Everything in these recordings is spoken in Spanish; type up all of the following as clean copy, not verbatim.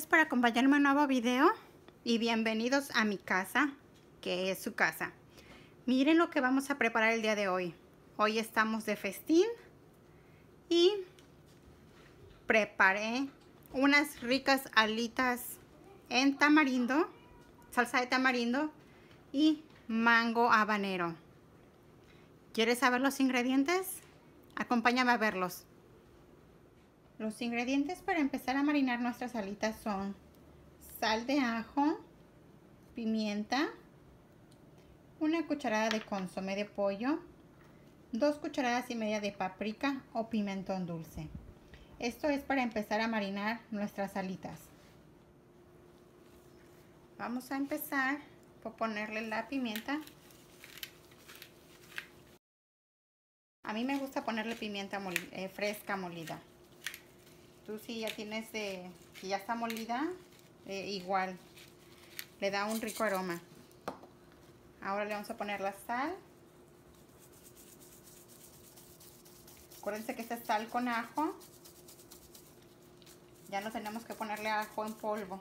Gracias por acompañarme en un nuevo video y bienvenidos a mi casa, que es su casa. Miren lo que vamos a preparar el día de hoy. Hoy estamos de festín y preparé unas ricas alitas en tamarindo, salsa de tamarindo y mango habanero. ¿Quieres saber los ingredientes? Acompáñame a verlos. Los ingredientes para empezar a marinar nuestras alitas son sal de ajo, pimienta, una cucharada de consomé de pollo, 2 cucharadas y media de paprika o pimentón dulce. Esto es para empezar a marinar nuestras alitas. Vamos a empezar por ponerle la pimienta. A mí me gusta ponerle pimienta fresca molida. Tú si ya tienes que ya está molida, igual le da un rico aroma. Ahora le vamos a poner la sal. Acuérdense que esta es sal con ajo. Ya no tenemos que ponerle ajo en polvo.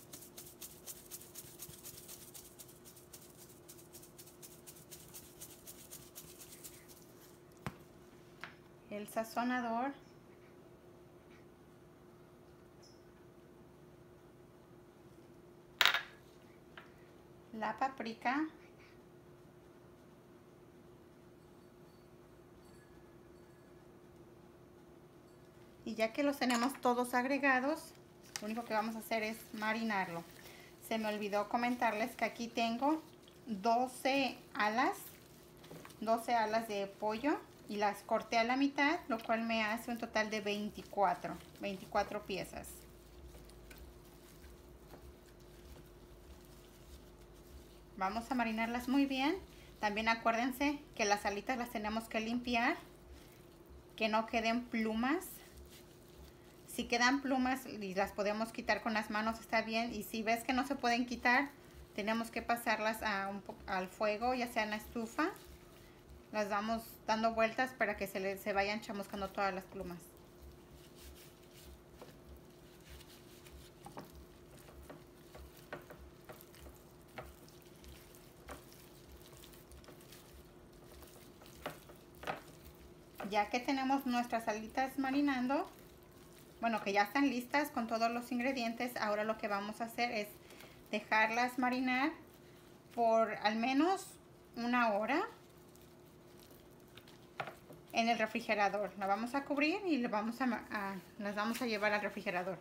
El sazonador. La paprika, y ya que los tenemos todos agregados, lo único que vamos a hacer es marinarlo. Se me olvidó comentarles que aquí tengo 12 alas de pollo y las corté a la mitad, lo cual me hace un total de 24 piezas. Vamos a marinarlas muy bien. También acuérdense que las alitas las tenemos que limpiar, que no queden plumas. Si quedan plumas y las podemos quitar con las manos, está bien. Y si ves que no se pueden quitar, tenemos que pasarlas al fuego, ya sea en la estufa. Las vamos dando vueltas para que se vayan chamuscando todas las plumas. Ya que tenemos nuestras alitas marinando, bueno, que ya están listas con todos los ingredientes, ahora lo que vamos a hacer es dejarlas marinar por al menos 1 hora en el refrigerador. La vamos a cubrir y las vamos a llevar al refrigerador.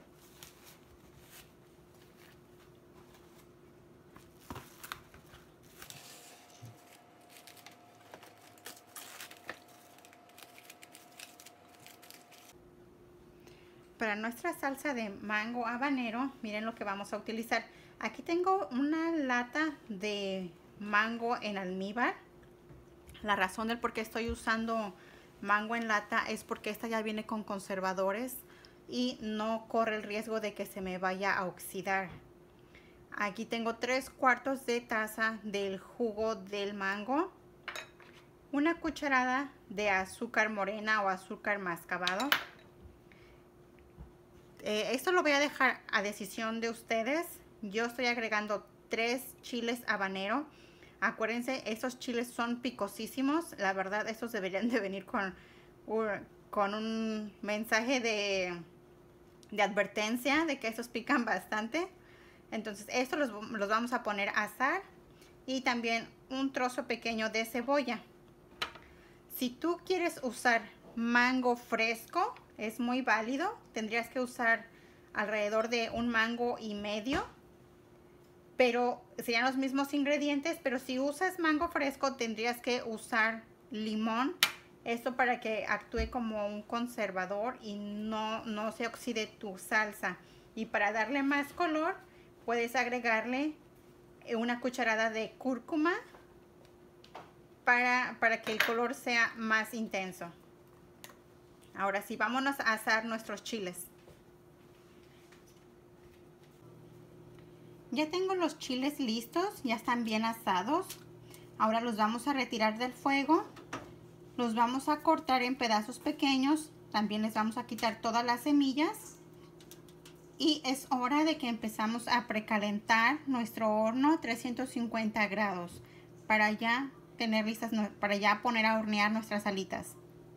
Para nuestra salsa de mango habanero, miren lo que vamos a utilizar. Aquí tengo una lata de mango en almíbar. La razón del por qué estoy usando mango en lata es porque esta ya viene con conservadores y no corre el riesgo de que se me vaya a oxidar. Aquí tengo 3/4 de taza del jugo del mango, una cucharada de azúcar morena o azúcar mascabado. Esto lo voy a dejar a decisión de ustedes. Yo estoy agregando 3 chiles habanero. Acuérdense, estos chiles son picosísimos. La verdad, estos deberían de venir con un mensaje de advertencia de que estos pican bastante. Entonces, estos los vamos a poner a asar. Y también un trozo pequeño de cebolla. Si tú quieres usar mango fresco, es muy válido. Tendrías que usar alrededor de 1,5 mangos, pero serían los mismos ingredientes. Pero si usas mango fresco, tendrías que usar limón. Esto para que actúe como un conservador y no se oxide tu salsa. Y para darle más color, puedes agregarle una cucharada de cúrcuma para que el color sea más intenso. Ahora sí, vámonos a asar nuestros chiles. Ya tengo los chiles listos, ya están bien asados. Ahora los vamos a retirar del fuego. Los vamos a cortar en pedazos pequeños. También les vamos a quitar todas las semillas. Y es hora de que empezamos a precalentar nuestro horno a 350 grados para ya tener listas, para ya poner a hornear nuestras alitas.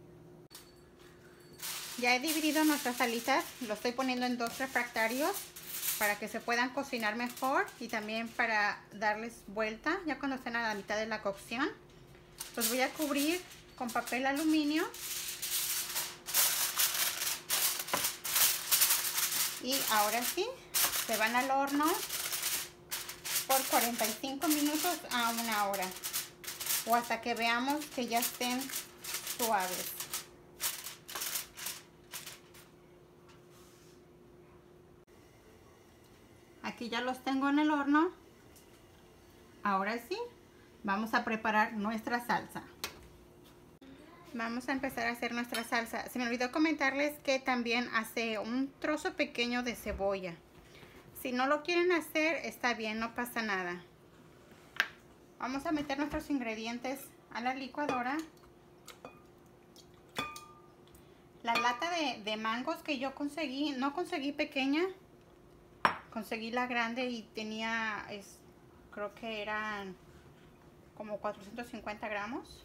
Ya he dividido nuestras alitas, lo estoy poniendo en 2 refractarios para que se puedan cocinar mejor y también para darles vuelta ya cuando estén a la mitad de la cocción. Los voy a cubrir con papel aluminio y ahora sí, se van al horno por 45 minutos a 1 hora o hasta que veamos que ya estén suaves. Aquí ya los tengo en el horno. Ahora sí, vamos a preparar nuestra salsa. Vamos a empezar a hacer nuestra salsa. Se me olvidó comentarles que también hace un trozo pequeño de cebolla. Si no lo quieren hacer, está bien, no pasa nada. Vamos a meter nuestros ingredientes a la licuadora. La lata de mangos que yo conseguí, no conseguí pequeña, conseguí la grande y tenía, creo que eran como 450 gramos.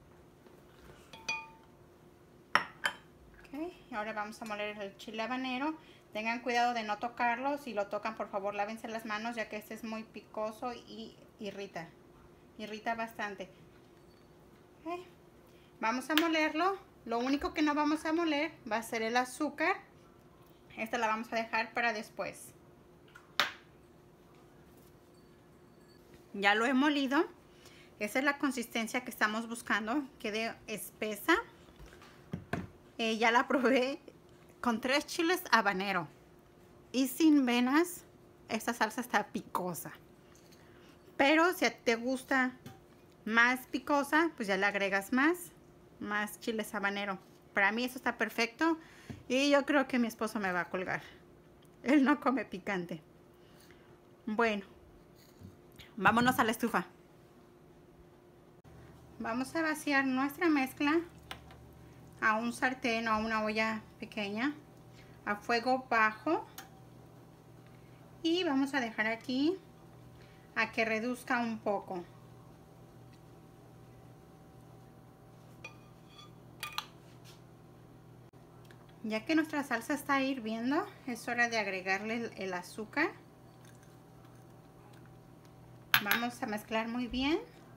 Y ahora vamos a moler el chile habanero. Tengan cuidado de no tocarlo. Si lo tocan, por favor, lávense las manos, ya que este es muy picoso y irrita bastante. Vamos a molerlo. Lo único que no vamos a moler va a ser el azúcar. Esta la vamos a dejar para después. Ya lo he molido. Esa es la consistencia que estamos buscando. Quede espesa. Ya la probé con 3 chiles habanero y sin venas. Esta salsa está picosa, pero si te gusta más picosa, pues ya le agregas más chiles habanero. Para mí eso está perfecto y yo creo que mi esposo me va a colgar. Él no come picante. Bueno, vámonos a la estufa. Vamos a vaciar nuestra mezcla a un sartén o a una olla pequeña a fuego bajo y vamos a dejar aquí a que reduzca un poco. Ya que nuestra salsa está hirviendo, es hora de agregarle el azúcar. Vamos a mezclar muy bien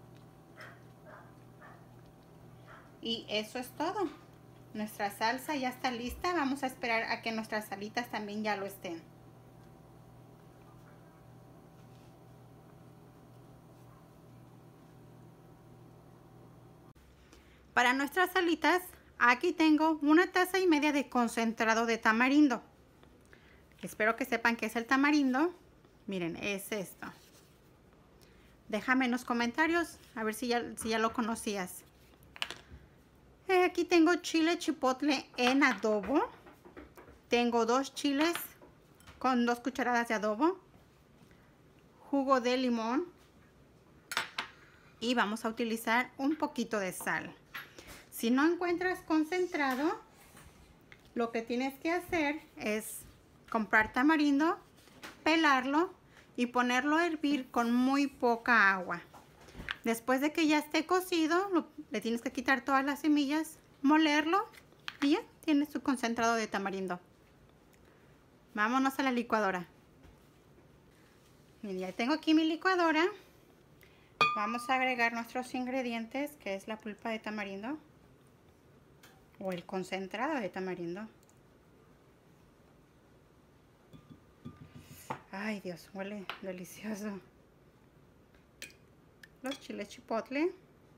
y eso es todo. Nuestra salsa ya está lista. Vamos a esperar a que nuestras alitas también ya lo estén. Para nuestras alitas, aquí tengo 1,5 tazas de concentrado de tamarindo. Espero que sepan qué es el tamarindo. Miren, es esto. Déjame en los comentarios a ver si ya lo conocías. Aquí tengo chile chipotle en adobo. Tengo 2 chiles con 2 cucharadas de adobo. Jugo de limón. Y vamos a utilizar un poquito de sal. Si no encuentras concentrado, lo que tienes que hacer es comprar tamarindo, pelarlo y ponerlo a hervir con muy poca agua. Después de que ya esté cocido, le tienes que quitar todas las semillas, molerlo y ya tienes tu concentrado de tamarindo. Vámonos a la licuadora. Y ya tengo aquí mi licuadora. Vamos a agregar nuestros ingredientes, que es la pulpa de tamarindo o el concentrado de tamarindo. Ay, Dios, huele delicioso. Los chiles chipotle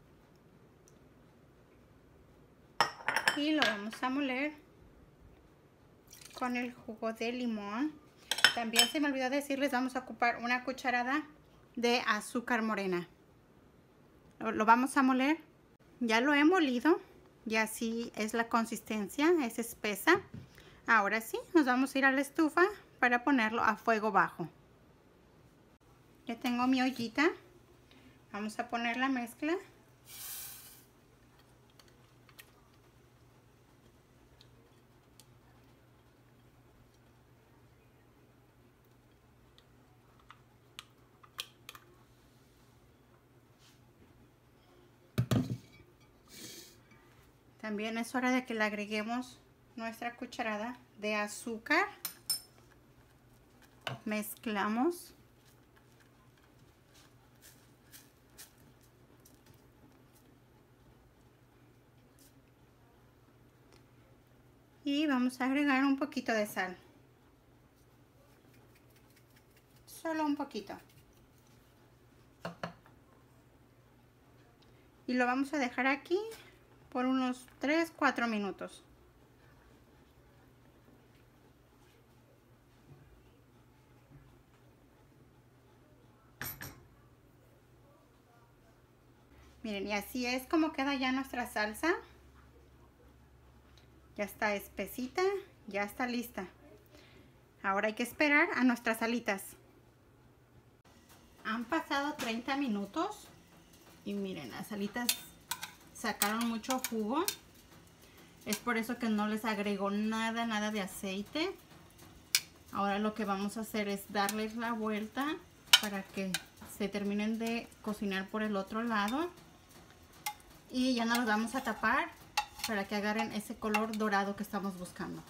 y lo vamos a moler con el jugo de limón. También se me olvidó decirles, vamos a ocupar 1 cucharada de azúcar morena. Lo vamos a moler. Ya lo he molido y así es la consistencia, es espesa. Ahora sí, nos vamos a ir a la estufa para ponerlo a fuego bajo. Ya tengo mi ollita. Vamos a poner la mezcla. También es hora de que le agreguemos nuestra cucharada de azúcar. Mezclamos. Y vamos a agregar un poquito de sal. Solo un poquito. Y lo vamos a dejar aquí por unos 3-4 minutos. Miren, y así es como queda ya nuestra salsa. Ya está espesita, ya está lista. Ahora hay que esperar a nuestras alitas. Han pasado 30 minutos y miren, las alitas sacaron mucho jugo. Es por eso que no les agrego nada de aceite. Ahora lo que vamos a hacer es darles la vuelta para que se terminen de cocinar por el otro lado. Y ya no los vamos a tapar para que agarren ese color dorado que estamos buscando.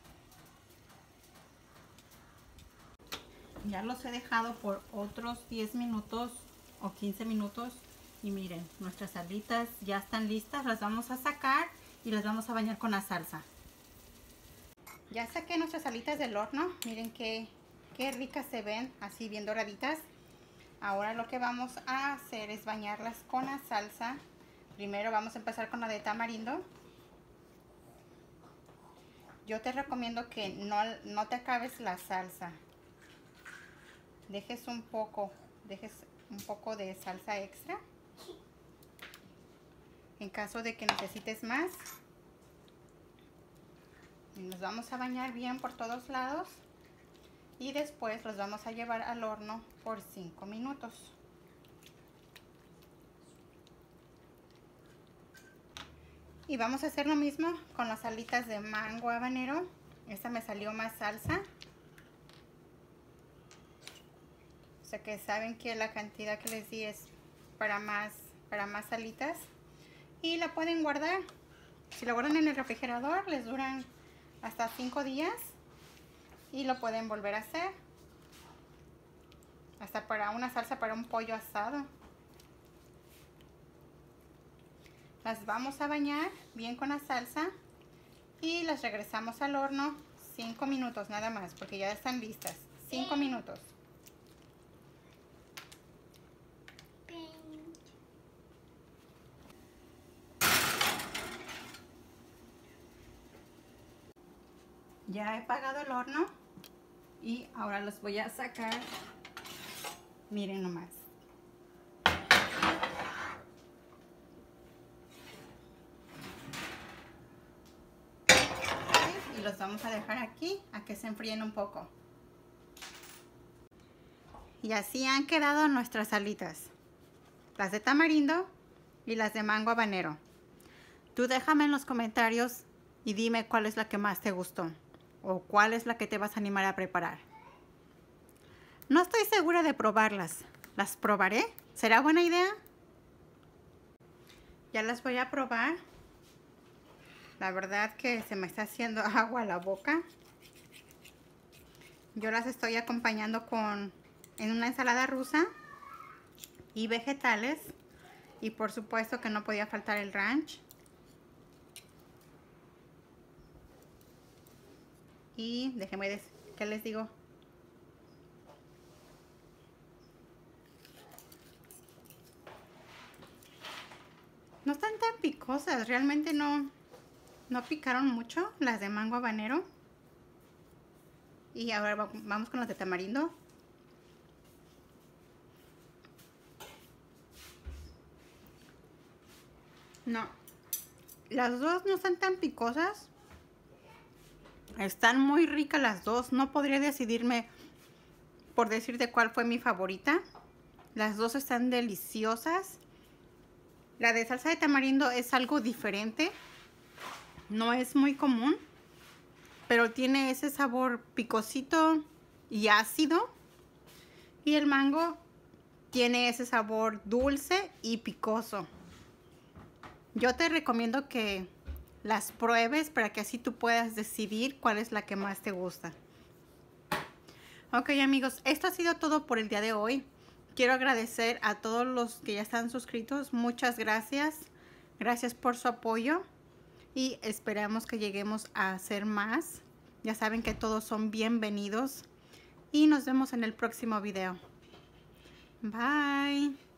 Ya los he dejado por otros 10 minutos o 15 minutos. Y miren, nuestras alitas ya están listas. Las vamos a sacar y las vamos a bañar con la salsa. Ya saqué nuestras alitas del horno. Miren qué ricas se ven, así bien doraditas. Ahora lo que vamos a hacer es bañarlas con la salsa. Primero vamos a empezar con la de tamarindo. Yo te recomiendo que no te acabes la salsa. Dejes un poco de salsa extra. En caso de que necesites más. Y nos vamos a bañar bien por todos lados. Y después los vamos a llevar al horno por 5 minutos. Y vamos a hacer lo mismo con las alitas de mango habanero. Esta me salió más salsa. O sea que saben que la cantidad que les di es para más alitas. Y la pueden guardar. Si la guardan en el refrigerador, les duran hasta 5 días. Y lo pueden volver a hacer. Hasta para una salsa para un pollo asado. Las vamos a bañar bien con la salsa y las regresamos al horno 5 minutos nada más, porque ya están listas. 5 minutos. Ya he apagado el horno y ahora los voy a sacar. Miren nomás. Los vamos a dejar aquí a que se enfríen un poco. Y así han quedado nuestras alitas, las de tamarindo y las de mango habanero. Tú déjame en los comentarios y dime cuál es la que más te gustó o cuál es la que te vas a animar a preparar. No estoy segura de probarlas. ¿Las probaré? ¿Será buena idea? Ya las voy a probar. La verdad que se me está haciendo agua a la boca. Yo las estoy acompañando en una ensalada rusa y vegetales. Y por supuesto que no podía faltar el ranch. Y déjenme decir, ¿qué les digo? No están tan picosas, realmente no picaron mucho las de mango habanero. Y ahora vamos con las de tamarindo. No, las dos no están tan picosas. Están muy ricas las dos. No podría decidirme por decirte cuál fue mi favorita. Las dos están deliciosas. La de salsa de tamarindo es algo diferente. No es muy común, pero tiene ese sabor picosito y ácido. Y el mango tiene ese sabor dulce y picoso. Yo te recomiendo que las pruebes para que así tú puedas decidir cuál es la que más te gusta. Ok, amigos, esto ha sido todo por el día de hoy. Quiero agradecer a todos los que ya están suscritos. Muchas gracias. Gracias por su apoyo. Y esperamos que lleguemos a hacer más. Ya saben que todos son bienvenidos. Y nos vemos en el próximo video. Bye.